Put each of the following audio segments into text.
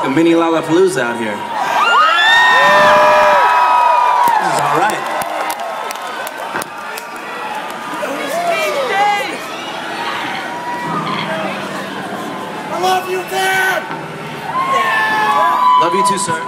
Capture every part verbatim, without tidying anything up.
a mini Lollapalooza out here. This is all right. I love you, Dad! Love you too, sir.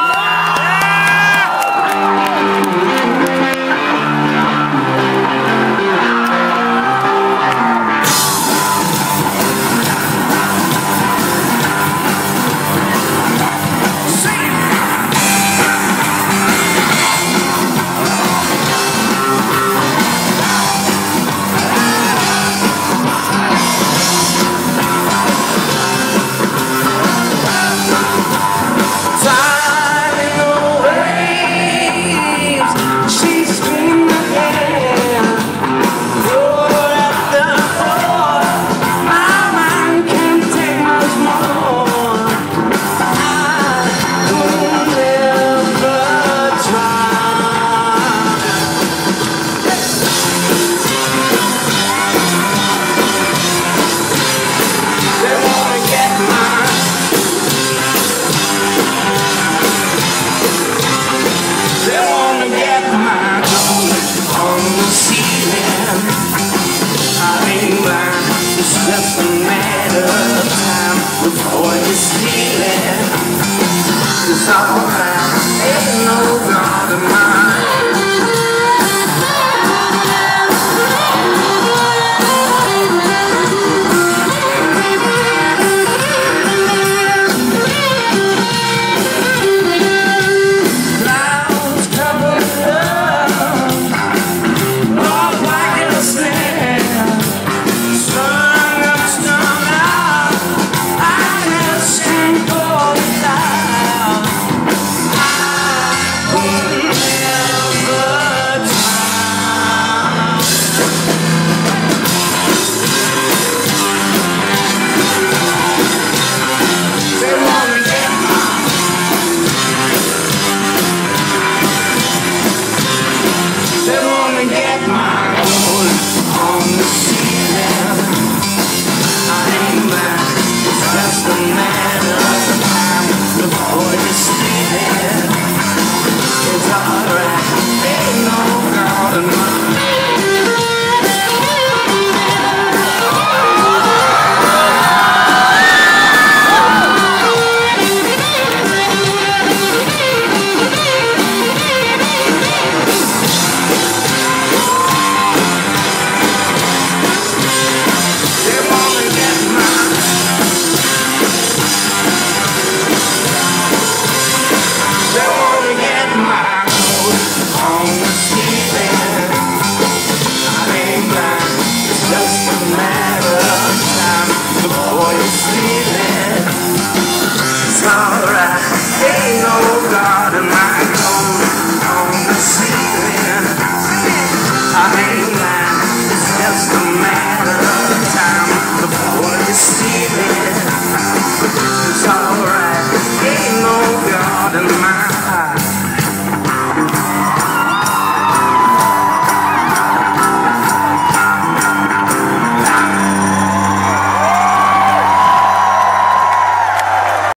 Just a matter of time before you steal it. It's alright, ain't no God of mine. Clouds covered up, all like a snare. Strung up, strung out, I just can't go without. I will never drown. They wanna get mine. They wanna get my gold on the ceiling. I ain't mad, it's just a matter of time before you steal it. It's alright, ain't no God of mine. They wanna get mine. They wanna get my gold on the ceiling. I ain't blind, it's just a matter